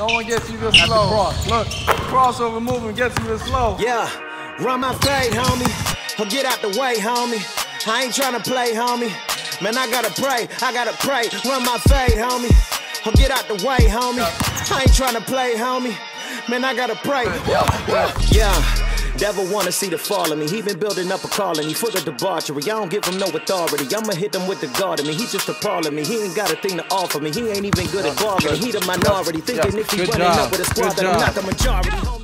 No one gets you this slow. Cross. Look, crossover movement gets you this slow. Yeah, run my fade, homie. Or get out the way, homie. I ain't tryna play, homie. Man, I gotta pray. Run my fade, homie. Or get out the way, homie. I ain't tryna play, homie. Man, I gotta pray. Yeah. Devil wanna see the fall of me. He been building up a colony full of debauchery. I don't give him no authority. I'ma hit him with the guard of me. He just appalling me. He ain't got a thing to offer me. He ain't even good at bargaining. He the minority. Thinking if he running up with a squad, that I'm not the majority.